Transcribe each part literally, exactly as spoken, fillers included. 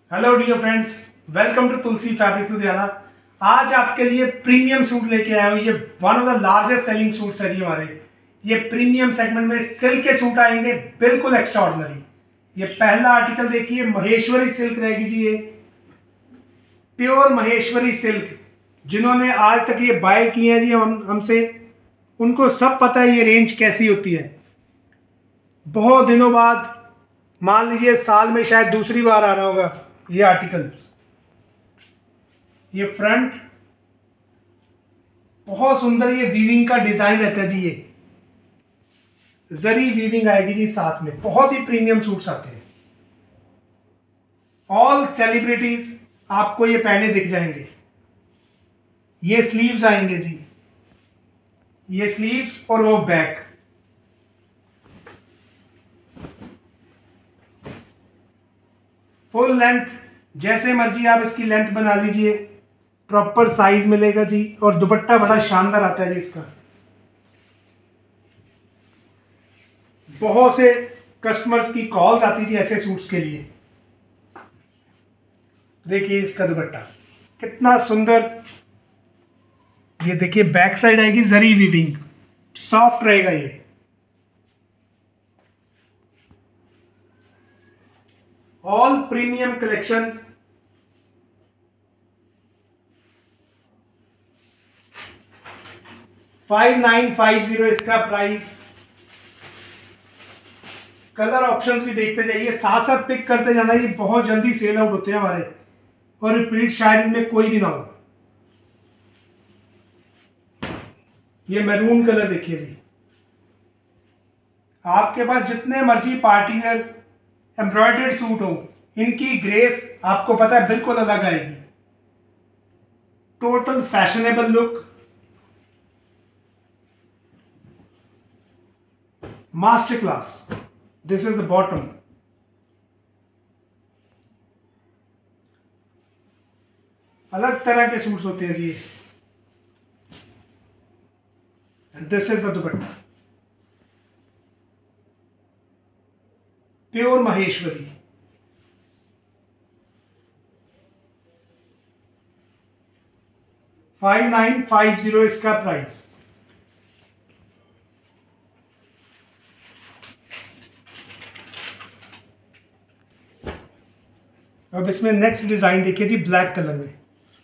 Hello dear friends, welcome to Tulsi fabrics Ludhiana. आज आपके लिए प्रीमियम सूट लेके आया हूँ। ये one of the largest selling suits है जी हमारे। ये प्रीमियम सेगमेंट में सिल्क के सूट आएंगे, बिल्कुल एक्स्ट्रा ऑर्डिनरी। ये पहला आर्टिकल देखिए, महेश्वरी सिल्क रहेगी जी। ये प्योर महेश्वरी सिल्क। जिन्होंने आज तक ये बाय किए हैं जी हम हमसे, उनको सब पता है ये रेंज कैसी होती है। बहुत दिनों बाद, मान लीजिए साल में शायद दूसरी बार आ रहा होगा ये आर्टिकल। ये फ्रंट बहुत सुंदर, ये वीविंग का डिजाइन रहता है जी। ये जरी वीविंग आएगी जी साथ में। बहुत ही प्रीमियम सूट्स आते हैं। ऑल सेलिब्रिटीज आपको ये पहने दिख जाएंगे। ये स्लीव्स आएंगे जी, ये स्लीव्स और वो बैक। फुल लेंथ, जैसे मर्जी आप इसकी लेंथ बना लीजिए, प्रॉपर साइज मिलेगा जी। और दुपट्टा बड़ा शानदार आता है जी इसका। बहुत से कस्टमर्स की कॉल्स आती थी ऐसे सूट्स के लिए। देखिए इसका दुपट्टा कितना सुंदर। ये देखिए बैक साइड आएगी जरी वीविंग, सॉफ्ट रहेगा ये। All premium collection. Five nine five zero इसका प्राइस। कलर ऑप्शंस भी देखते जाइए, साथ साथ पिक करते जाना। ये बहुत जल्दी सेल आउट होते हैं हमारे, और रिपीट शायद इनमें कोई भी ना हो। ये मैरून कलर देखिए जी। आपके पास जितने मर्जी पार्टी वेयर एम्ब्रॉयडर्ड सूट हो, इनकी ग्रेस आपको पता है बिल्कुल अलग आएगी। Total fashionable look, master class. This is the bottom. अलग तरह के सूट्स होते हैं जी। This is the dupatta, pure Maheshwari. Five nine five zero इसका प्राइस। अब इसमें नेक्स्ट डिजाइन देखिए जी, ब्लैक कलर में।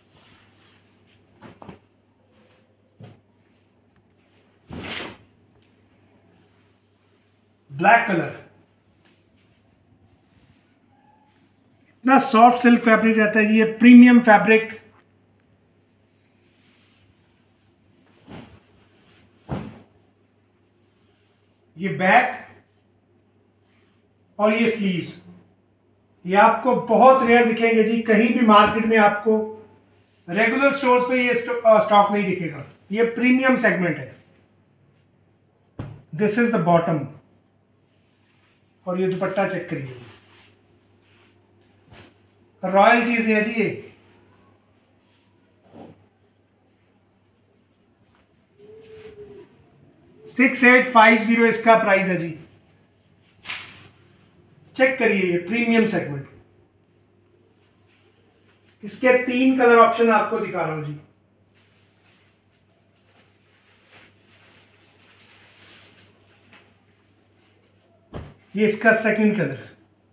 ब्लैक कलर, इतना सॉफ्ट सिल्क फैब्रिक रहता है जी। ये प्रीमियम फैब्रिक। ये बैक और ये स्लीव्स, ये आपको बहुत रेयर दिखेंगे जी। कहीं भी मार्केट में आपको रेगुलर स्टोर्स पे ये स्टॉक नहीं दिखेगा। ये प्रीमियम सेगमेंट है। दिस इज द बॉटम, और ये दुपट्टा चेक करिए, रॉयल चीज है जी ये। सिक्स एट फाइव जीरो इसका प्राइस है जी। चेक करिए ये प्रीमियम सेगमेंट। इसके तीन कलर ऑप्शन आपको दिखा रहा हूं जी। ये इसका सेकंड कलर।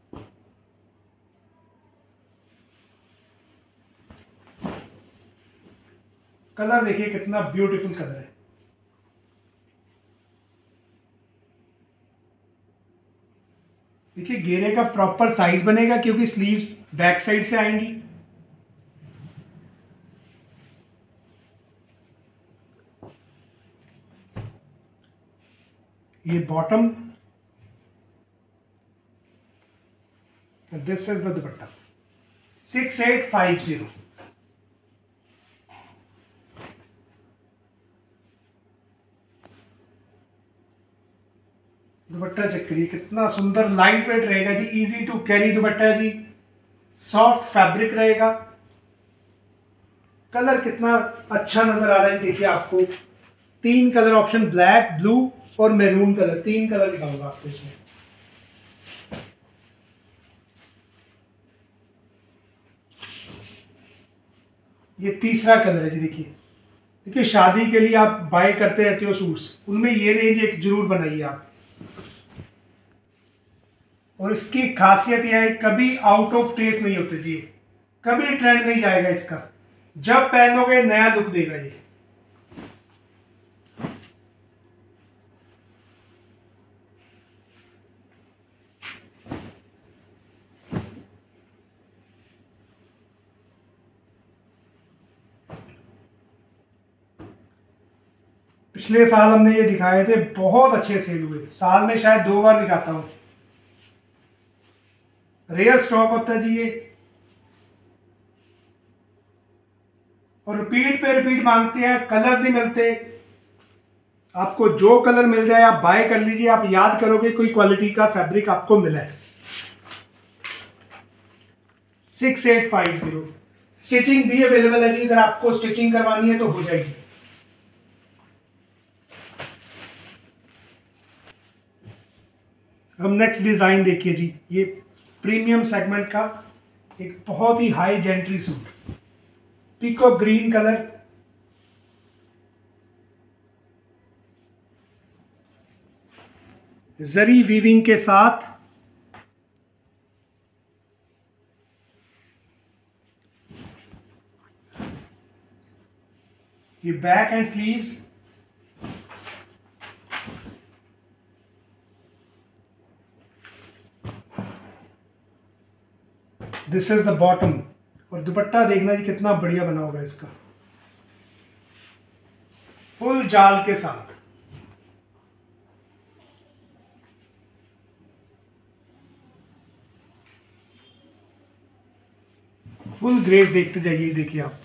कलर देखिए कितना ब्यूटीफुल कलर है। देखिए घेरे का प्रॉपर साइज बनेगा, क्योंकि स्लीव्स बैक साइड से आएंगी। ये bottom, this is the dupatta. Six eight five zero. Dupatta check करिए कितना सुंदर, लाइट वेट रहेगा जी। इजी टू कैरी दुपट्टा है जी। सॉफ्ट फैब्रिक रहेगा। कलर कितना अच्छा नजर आ रहा है देखिए आपको। तीन कलर ऑप्शन, ब्लैक, ब्लू और मैरून कलर। तीन कलर दिखाऊंगा आपको इसमें। ये तीसरा कलर है जी। देखिए देखिए शादी के लिए आप बाय करते रहते हो सूट्स, उनमें ये रेंज एक जरूर बनाइए आप। और इसकी खासियत यह है कभी आउट ऑफ टेस्ट नहीं होते जी, कभी ट्रेंड नहीं जाएगा इसका, जब पहनोगे नया लुक देगा ये। पिछले साल हमने ये दिखाए थे, बहुत अच्छे सेल हुए, साल में शायद दो बार दिखाता हूं। रेयर स्टॉक होता है जी ये, और रिपीट पे रिपीट मांगते हैं, कलर्स नहीं मिलते। आपको जो कलर मिल जाए आप बाय कर लीजिए, आप याद करोगे कोई क्वालिटी का फैब्रिक आपको मिला है। Six eight five zero. Stitching भी अवेलेबल है जी, अगर आपको स्टिचिंग करवानी है तो हो जाएगी। अब नेक्स्ट डिजाइन देखिए जी, ये प्रीमियम सेगमेंट का एक बहुत ही high gentry suit, peacock green colour, zari weaving के साथ, ये back and sleeves, this is the bottom. और दुपट्टा देखना जी कितना बढ़िया बना होगा इसका, फुल जाल के साथ। फुल ग्रेस देखते जाइए, देखिए आप।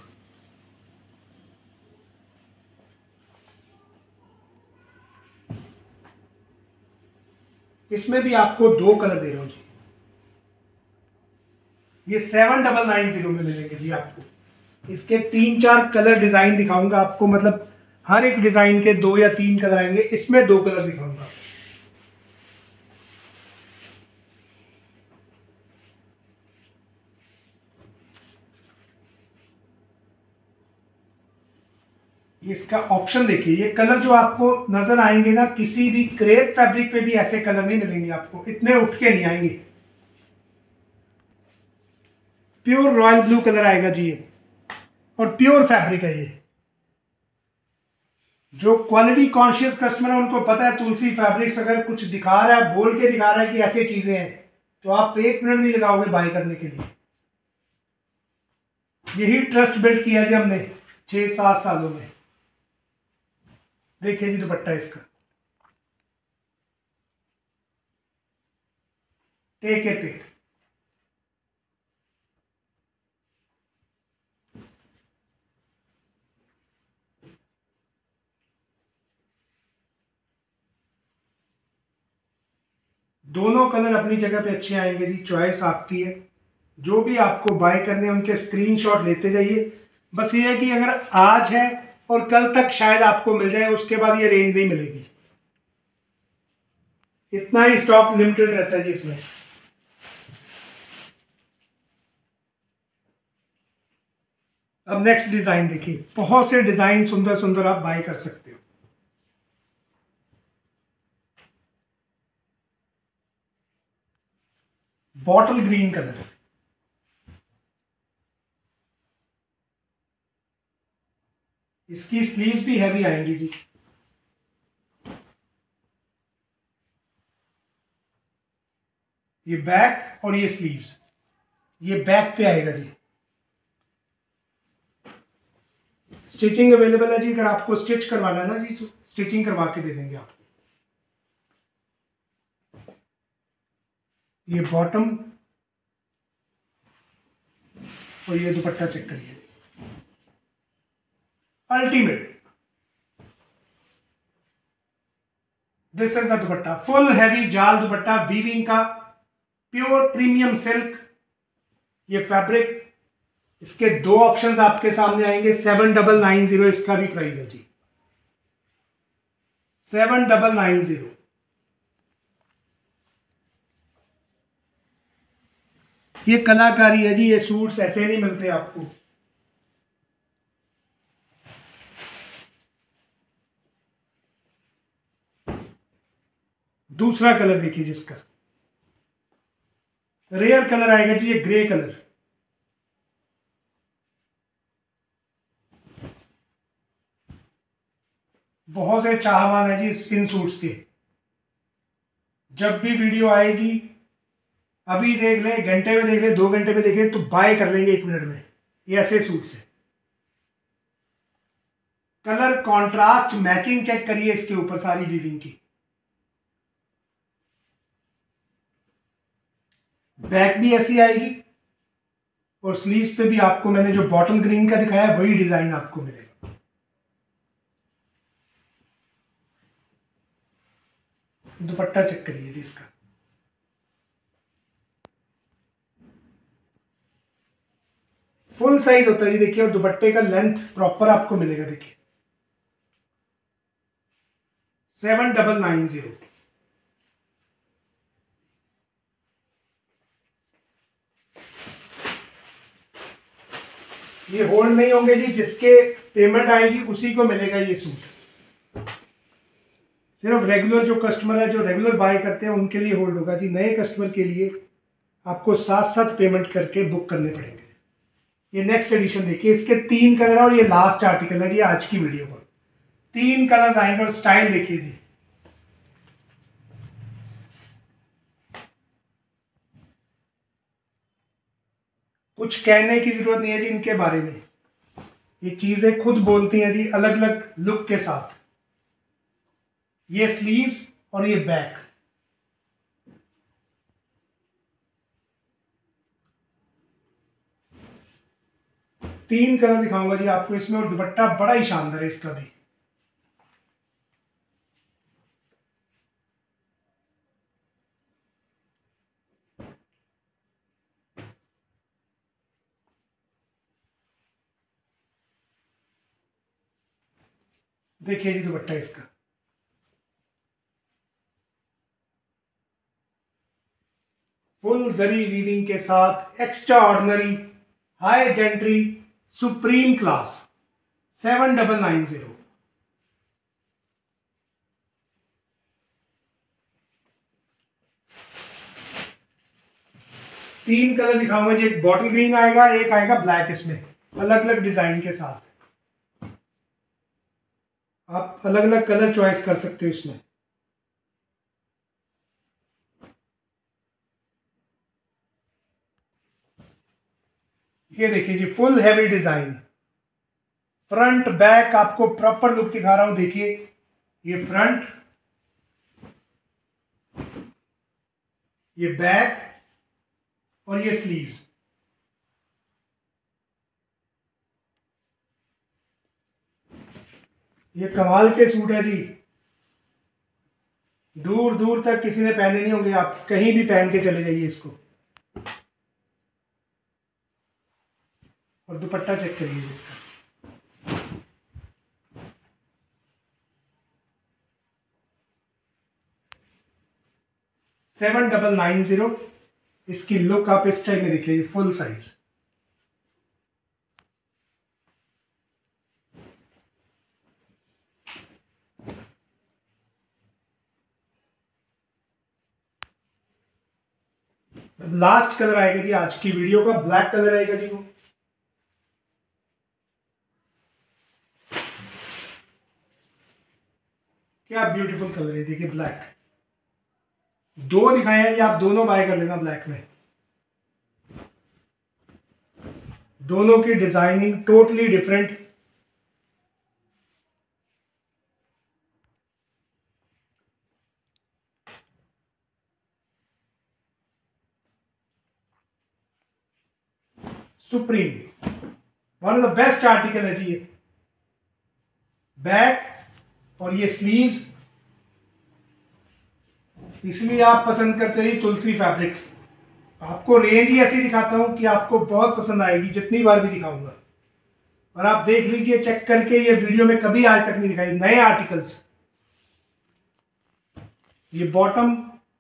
इसमें भी आपको दो कलर दे रहा हूं जी, ये सेवन डबल नाइन जीरो में मिलेंगे जी आपको। इसके तीन चार कलर डिजाइन दिखाऊंगा आपको, मतलब हर एक डिजाइन के दो या तीन कलर आएंगे, इसमें दो कलर दिखाऊंगा। इसका ऑप्शन देखिए, ये कलर जो आपको नजर आएंगे ना, किसी भी क्रेप फैब्रिक पे भी ऐसे कलर नहीं मिलेंगे आपको, इतने उठ के नहीं आएंगे। प्योर रॉयल ब्लू कलर आएगा जी ये, और प्योर फैब्रिक है ये। जो क्वालिटी कॉन्शियस कस्टमर है उनको पता है तुलसी फैब्रिक्स अगर कुछ दिखा रहा है, बोल के दिखा रहा है कि ऐसी चीजें हैं, तो आप एक मिनट नहीं लगाओगे बाय करने के लिए। यही ट्रस्ट बिल्ड किया जी हमने छह सात सालों में। देखिए जी दुपट्टा इसका, टेक ए पिक। दोनों कलर अपनी जगह पे अच्छे आएंगे जी, चॉइस आपकी है। जो भी आपको बाय करने हैं उनके स्क्रीनशॉट लेते जाइए। बस ये है कि अगर आज है और कल तक शायद आपको मिल जाए, उसके बाद ये रेंज नहीं मिलेगी, इतना ही स्टॉक लिमिटेड रहता है जी इसमें। अब नेक्स्ट डिजाइन देखिए, बहुत से डिजाइन सुंदर सुंदर आप बाय कर सकते हो। बॉटल ग्रीन कलर, इसकी स्लीव्स भी हैवी आएंगी जी। ये बैक और ये स्लीव्स, ये बैक पे आएगा जी। स्टिचिंग अवेलेबल है जी, अगर आपको स्टिच करवाना है ना जी तो स्टिचिंग करवा के दे देंगे आपको। ये बॉटम और ये दुपट्टा चेक करिए, ultimate. This is the dupatta, full heavy जाल दुपट्टा, वीविंग का, प्योर प्रीमियम सिल्क ये फैब्रिक। इसके दो ऑप्शंस आपके सामने आएंगे, सेवन डबल नाइन जीरो इसका भी प्राइस है जी, सेवन डबल नाइन जीरो। ये कलाकारी है जी, ये सूट्स ऐसे नहीं मिलते आपको। दूसरा कलर देखिए जिसका रेयर कलर आएगा जी, ये ग्रे कलर। बहुत से चाहवान है जी इन सूट्स के। जब भी वीडियो आएगी अभी देख ले, घंटे में देख ले, दो घंटे में देख ले, तो बाय कर लेंगे एक मिनट में। ये ऐसे सूट्स है। कलर कंट्रास्ट मैचिंग चेक करिए इसके ऊपर सारी वीविंग की। बैक भी ऐसी आएगी और स्लीव्स पे भी आपको मैंने जो बॉटल ग्रीन का दिखाया है वही डिजाइन आपको मिलेगा। दुपट्टा चेक करिए जी इसका। फुल साइज होता है ये देखिए, और दुपट्टे का लेंथ प्रॉपर आपको मिलेगा। देखिए सेवन डबल नाइन जीरो। ये होल्ड नहीं होंगे जी, जिसके पेमेंट आएगी उसी को मिलेगा ये सूट। सिर्फ रेगुलर जो कस्टमर है, जो रेगुलर बाय करते हैं उनके लिए होल्ड होगा जी। नए कस्टमर के लिए आपको साथ साथ पेमेंट करके बुक करने पड़ेंगे। ये नेक्स्ट एडिशन देखिए, इसके तीन कलर और ये लास्ट आर्टिकल है जी आज की वीडियो पर। तीन कलर्स आएंगे और स्टाइल देखिए जी। कुछ कहने की जरूरत नहीं है जी इनके बारे में, ये चीजें खुद बोलती हैं जी अलग अलग लुक के साथ। ये स्लीव्स और ये बैक। तीन कलर दिखाऊंगा जी आपको इसमें, और दुपट्टा बड़ा ही शानदार है इसका भी। देखिए जी दुपट्टा इसका। फुल जरी वीविंग के साथ extraordinary high gentry supreme class. Seven double nine zero. तीन कलर दिखाऊंगा जी, एक बॉटल ग्रीन आएगा, एक आएगा ब्लैक, इसमें अलग अलग डिजाइन के साथ। आप अलग अलग कलर चॉइस कर सकते हो इसमें। ये देखिए जी full heavy design, front back आपको प्रॉपर लुक दिखा रहा हूं। देखिए ये फ्रंट, ये बैक और ये स्लीव्स। ये कमाल के सूट है जी, दूर दूर तक किसी ने पहने नहीं होंगे, आप कहीं भी पहन के चले जाइए इसको। और दुपट्टा चेक करिए इसका। Seven double nine zero. इसकी लुक आप इस टाइप में देखिए, फुल साइज। लास्ट कलर आएगा जी आज की वीडियो का, ब्लैक कलर आएगा जी वो। क्या ब्यूटीफुल कलर है, देखिए ब्लैक। दो दिखाए हैं, ये आप दोनों बाय कर लेना ब्लैक में। दोनों की designing totally different. Supreme one of the best article है जी ये। बैक और ये स्लीव्स, इसलिए आप पसंद करते हो ये तुलसी फैब्रिक्स। आपको रेंज ही ऐसी दिखाता हूं कि आपको बहुत पसंद आएगी जितनी बार भी दिखाऊंगा। और आप देख लीजिए चेक करके, ये वीडियो में कभी आज तक नहीं दिखाई नए आर्टिकल्स। ये बॉटम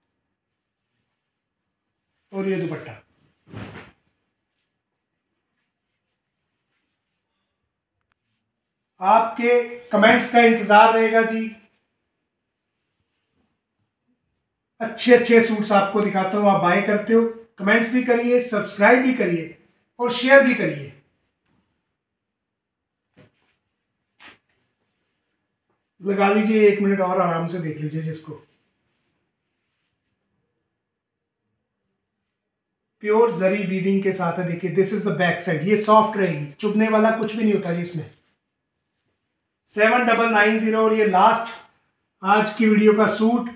और ये दुपट्टा। आपके कमेंट्स का इंतजार रहेगा जी। अच्छे अच्छे सूट्स आपको दिखाता हूँ, आप बाय करते हो। कमेंट्स भी करिए, सब्सक्राइब भी करिए और शेयर भी करिए। लगा लीजिए एक मिनट और आराम से देख लीजिए जिसको। प्योर जरी वीविंग के साथ है। देखिए this is the back side, ये सॉफ्ट रहेगी, चुभने वाला कुछ भी नहीं होता जी इसमें। सेवन डबल नाइन जीरो और ये लास्ट आज की वीडियो का सूट।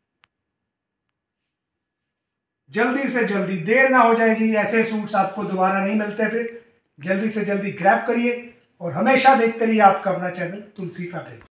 जल्दी से जल्दी, देर ना हो जाए जी, ऐसे सूट्स आपको दोबारा नहीं मिलते। फिर जल्दी से जल्दी ग्रैब करिए और हमेशा देखते रहिए आपका अपना चैनल तुलसी फैब्रिक्स।